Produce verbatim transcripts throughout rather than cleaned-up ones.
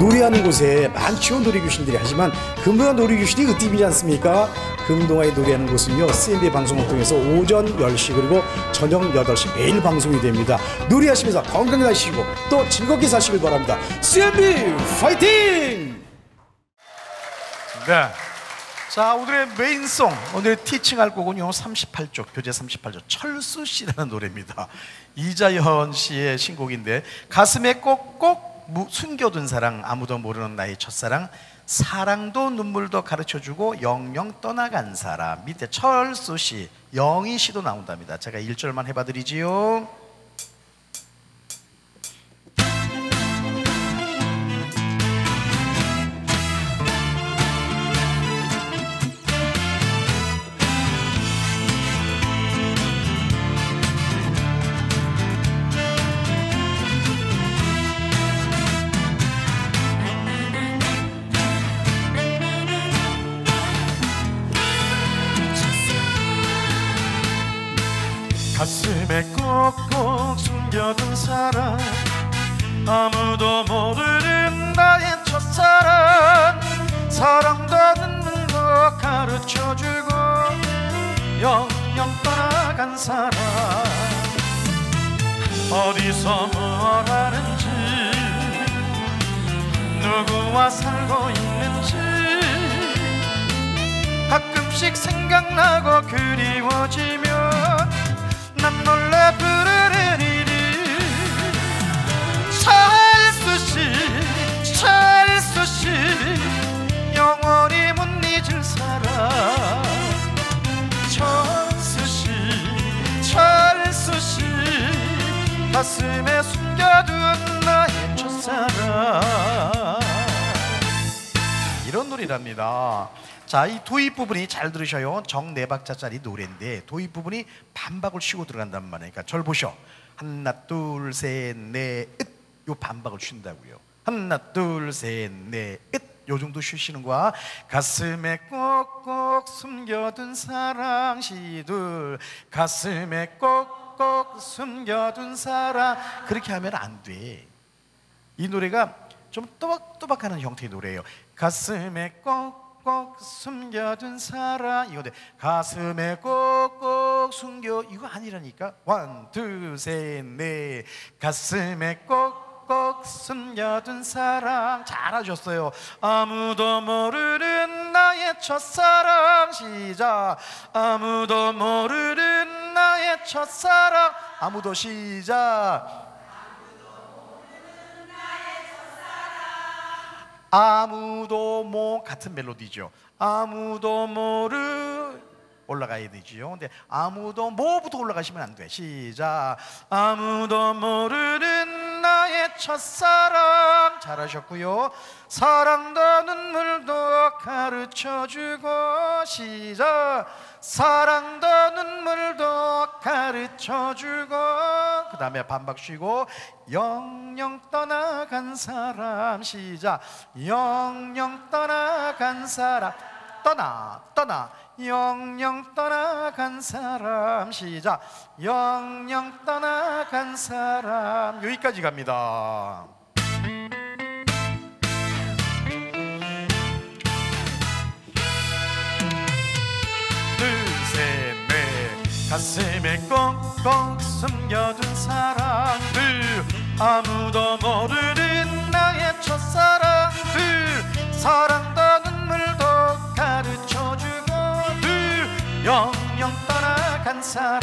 노래하는 곳에 많죠, 놀이교신들이. 하지만 금동아 놀이교신이 으뜸이지 않습니까? 금동아의 노래하는 곳은요, 씨엠비 방송을 통해서 오전 열 시 그리고 저녁 여덟 시 매일 방송이 됩니다. 노래하시면서 건강히 사시고 또 즐겁게 사시길 바랍니다. 씨엠비 파이팅! 네. 자, 오늘의 메인송, 오늘의 티칭할 곡은요 삼십팔 조, 교재 삼십팔 조 철수씨라는 노래입니다. 이자연 씨의 신곡인데, 가슴에 꼭꼭 숨겨둔 사랑, 아무도 모르는 나의 첫사랑, 사랑도 눈물도 가르쳐주고 영영 떠나간 사람. 밑에 철수씨, 영희씨도 나온답니다. 제가 일 절만 해봐드리지요. 가슴에 꼭꼭 숨겨둔 사랑, 아무도 모르는 나의 첫사랑, 사랑도 눈물도 가르쳐주고 영영 떠나간 사람. 어디서 뭘 하는지, 누구와 살고 있는지 가끔씩 생각나고 그리워지면 난 몰래 부르는 이름, 철수씨, 철수씨, 영원히 못 잊을 사람. 철수씨, 철수씨, 가슴에 숨겨둔 나의 첫사랑. 이런 노래랍니다. 자, 이 도입 부분이 잘 들으셔요. 정 네 박자짜리 노래인데 도입 부분이 반박을 쉬고 들어간단 말이에요. 그러니까 절 보셔. 하나 둘 셋 넷 잇, 요 반박을 쉰다고요. 하나 둘 셋 넷 잇, 요 정도 쉬시는 거야. 가슴에 꼭꼭 숨겨둔 사랑, 시둘, 가슴에 꼭꼭 숨겨둔 사랑. 그렇게 하면 안 돼. 이 노래가 좀 또박또박하는 형태의 노래예요. 가슴에 꼭꼭 꼭 숨겨둔 사랑, 이건데 가슴에 꼭꼭 숨겨, 이거 아니라니까. 원, 둘, 셋, 넷. 가슴에 꼭꼭 숨겨둔 사랑. 잘하셨어요. 아무도 모르는 나의 첫사랑. 시작. 아무도 모르는 나의 첫사랑. 아무도 시작. 아무도 모, 같은 멜로디죠. 아무도 모르, 올라가야 되지요. 근데 아무도 모부터 올라가시면 안 돼. 시작. 아무도 모르는 나의 첫사랑. 잘하셨고요. 사랑도 눈물도 가르쳐주고. 시작. 사랑도 눈물도 가르쳐주고. 그 다음에 반박 쉬고 영영 떠나간 사람. 시작. 영영 떠나간 사람. 떠나 떠나 영영 떠나간 사람. 시작. 영영 떠나간 사람. 여기까지 갑니다. 가슴에 꼭꼭 숨겨둔 사랑들, 아무도 모르는 나의 첫사랑들, 사랑도 눈물도 가르쳐주고 늘 영영 떠나간 사람.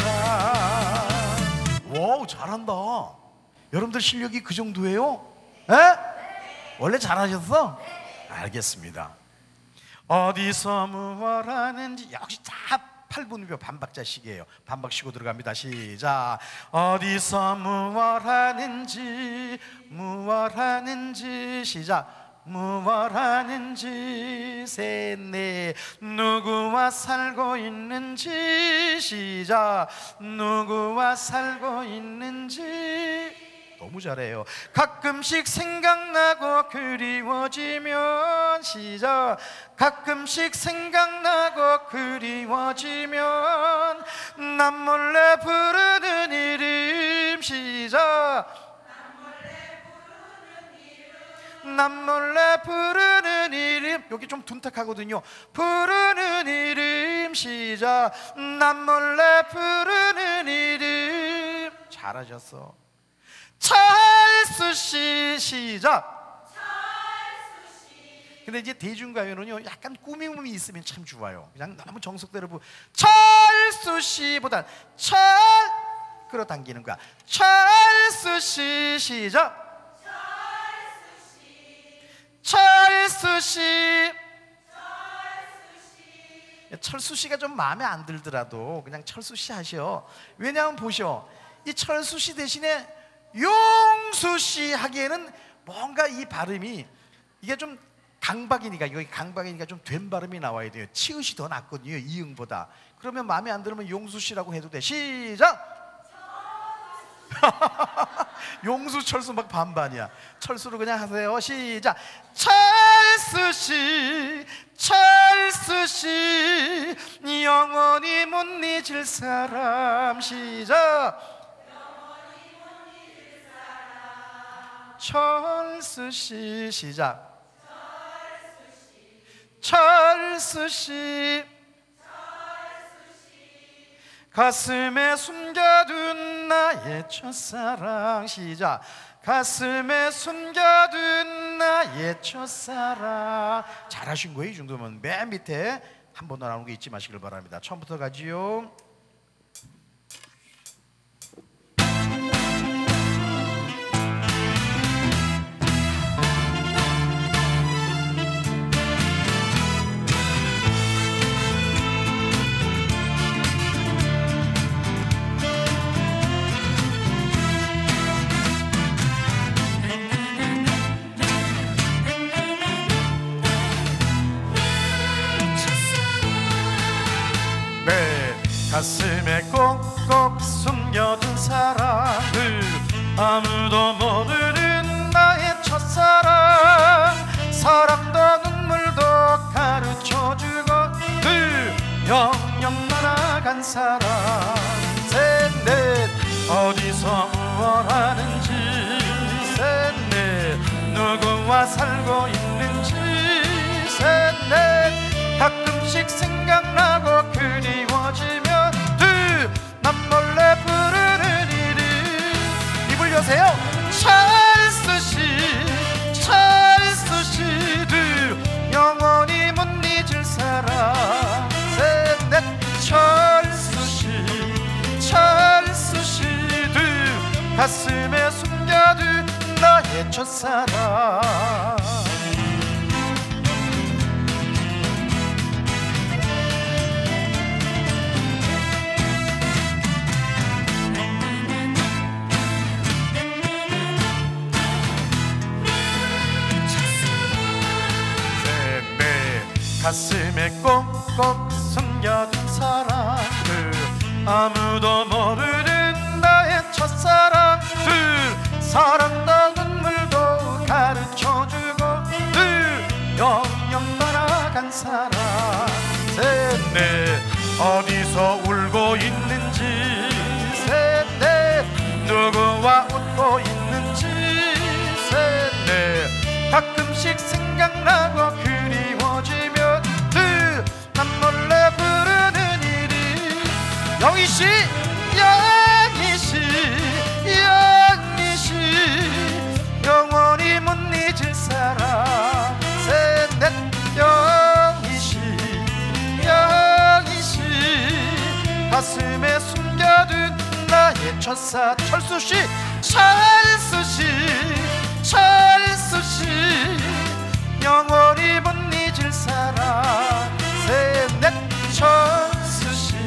와우, 잘한다. 여러분들 실력이 그 정도예요? 에? 원래 잘하셨어? 알겠습니다. 어디서 무얼 하는지, 역시 다 팔 분음표 반박자식이에요. 반박 쉬고 들어갑니다. 시작. 어디서 무얼 하는지, 무얼 하는지. 시작. 무얼 하는지. 셋, 넷. 누구와 살고 있는지. 시작. 누구와 살고 있는지. 너무 잘해요. 가끔씩 생각나고 그리워지면. 시작. 가끔씩 생각나고 그리워지면 난 몰래 부르는 이름. 시작. 남 몰래 부르는 이름. 여기 좀 둔탁하거든요. 부르는 이름. 시작. 남 몰래 부르는 이름. 잘하셨어. 찰수씨. 시작. 근데 이제 대중가요는요 약간 꾸밈이 있으면 참 좋아요. 그냥 너무 정석대로 부 찰수씨보단 찰 끌어당기는 거야. 찰수씨. 시작. 찰수씨. 철수씨가 좀 마음에 안 들더라도 그냥 철수씨 하셔. 왜냐하면 보셔, 이 철수씨 대신에 용수씨 하기에는 뭔가 이 발음이 이게 좀 강박이니까, 여기 강박이니까 좀 된 발음이 나와야 돼요. 치읓이 더 낫거든요, 이응보다. 그러면 마음에 안 들으면 용수씨라고 해도 돼. 시작. 용수 철수 막 반반이야. 철수로 그냥 하세요. 시작. 찰수씨. 찰수씨. 영원히 못 잊을 사람. 시작. 철수씨. 시작. 철수씨. 가슴에 숨겨둔 나의 첫사랑. 시작. 가슴에 숨겨둔 나의 첫사랑. 잘하신 거예요. 이 정도면. 맨 밑에 한 번 더 나오는 게 잊지 마시길 바랍니다. 처음부터 가지요. 가슴에 꼭꼭 숨겨둔 사랑을 아무도 모르는 나의 첫사랑. 사랑도 눈물도 가르쳐주고 늘 영영 날아간 사랑. 셋넷 어디서 무얼 하는지, 셋넷 누구와 살고 있는지, 셋넷 가끔씩 생각나고 그리워지면 남 몰래 부르는 이름. 입을 여세요. 찰수씨. 찰수씨. 둘 영원히 못 잊을 사람. 셋넷 철수씨. 철수씨. 둘 가슴에 숨겨둔 나의 첫사랑. 가슴에 꼭꼭 숨겨둔 사랑들 아무도 모르는 나의 첫사랑들. 사랑도 눈물도 가르쳐주고 늘 영영 떠나간 사랑. 셋넷 어디서 울고 있는지, 셋넷 누구와 웃고 있는지, 셋넷 가끔씩 생각나고 그리워지면 남 몰래 부르는 이름. 영희씨. 영희씨. 영희씨. 영원히 못 잊을 사람. 셋넷 영희씨. 영희씨. 가슴에 숨겨둔 나의 첫사. 철수씨. 철수씨. 철수씨. 영원히 못 잊을 사람. 셋넷 철수씨.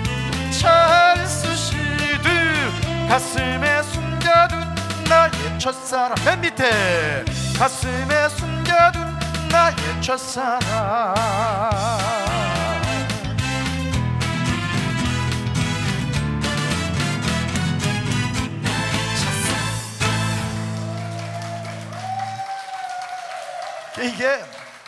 철수씨. 둘 가슴에 숨겨둔 나의 첫사랑. 맨 밑에 가슴에 숨겨둔 나의 첫사랑. 이게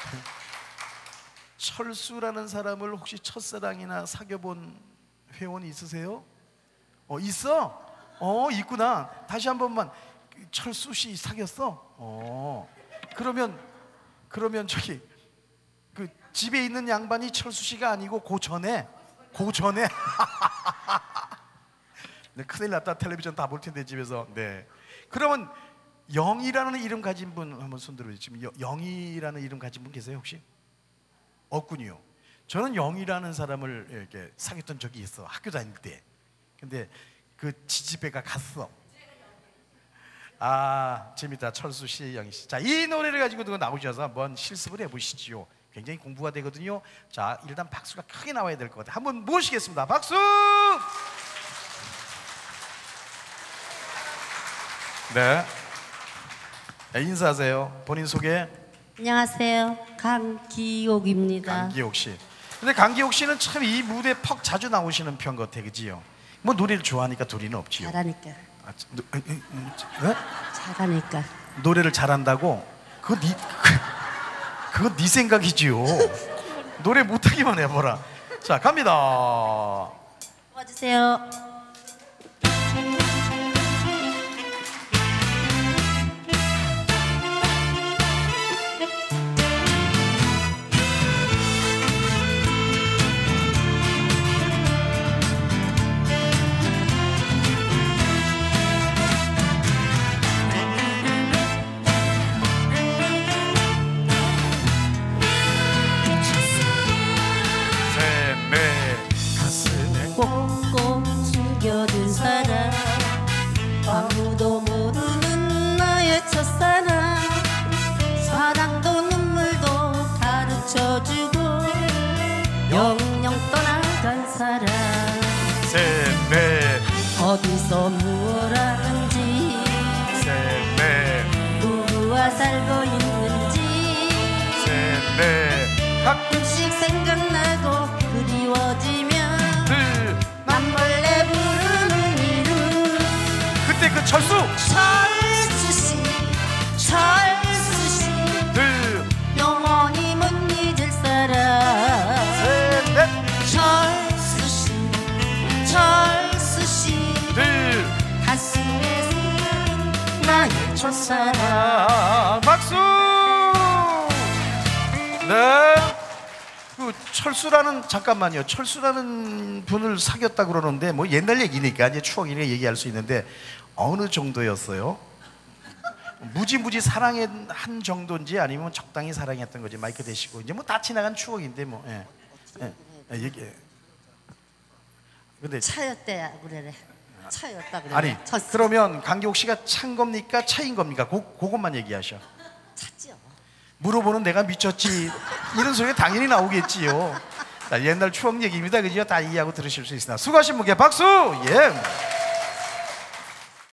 철수라는 사람을 혹시 첫사랑이나 사귀어본 회원이 있으세요? 어, 있어? 어, 있구나. 다시 한 번만. 철수씨 사귀었어? 어, 그러면 그러면 저기 그 집에 있는 양반이 철수 씨가 아니고 그 전에 그 전에 네, 큰일 났다. 텔레비전 다 볼 텐데 집에서. 네. 그러면 영이라는 이름 가진 분 한번 손 들어주시면. 지금 영이라는 이름 가진 분 계세요 혹시? 없군요. 저는 영이라는 사람을 이렇게 사귀었던 적이 있어. 학교 다닐 때. 근데 그 지지배가 갔어. 아, 재밌다. 철수 씨, 영희 씨. 자, 이 노래를 가지고 누가 나오셔서 한번 실습을 해보시지요. 굉장히 공부가 되거든요. 자, 일단 박수가 크게 나와야 될 것 같아요. 한번 모시겠습니다. 박수! 네. 네, 인사하세요. 본인 소개. 안녕하세요. 강기옥입니다. 강기옥 씨. 근데 강기옥 씨는 참 이 무대 퍽 자주 나오시는 편 같아, 그지요? 뭐 노래를 좋아하니까 도리는 없지요. 잘하니까. 아, 노, 에, 에, 에? 잘하니까. 노래를 잘한다고? 그거 네 그거 네 생각이지요. 노래 못하기만 해보라. 자, 갑니다. 도와주세요. 꼭꼭 숨겨둔 사람, 아무도 모르는 나의 첫사랑. 사랑도 눈물도 가르쳐주고 영영 떠나간 사람. 셋넷 어디서 무엇 하는지, 셋넷 누구와 살고 있는지 셋넷 가끔씩 생각나고 그리워지면 남몰래 부르는 이름. 그때 그 철수 철수씨, 철수씨, 둘 영원히 못 잊을 사람. 셋넷 철수씨, 철수씨, 둘 가슴에 스는 나의 첫사랑. 아, 박수. 네. 그 철수라는, 잠깐만요. 철수라는 분을 사귀었다 그러는데 뭐 옛날 얘기니까 이제 추억이니까 얘기할 수 있는데 어느 정도였어요? 무지무지 사랑한 정도인지 아니면 적당히 사랑했던 거지. 마이크 대시고 이제 뭐 다 지나간 추억인데 뭐. 예. 예. 예. 얘기해. 근데 차였대야 그래. 차였다 그래. 아니 쳤어. 그러면 강기옥 씨가 찬 겁니까 차인 겁니까? 고, 그것만 얘기하셔. 찼지요. 물어보는 내가 미쳤지 이런 소리가 당연히 나오겠지요. 자, 옛날 추억 얘기입니다. 그죠? 다 이해하고 들으실 수 있으나 수고하신 분께 박수. 예.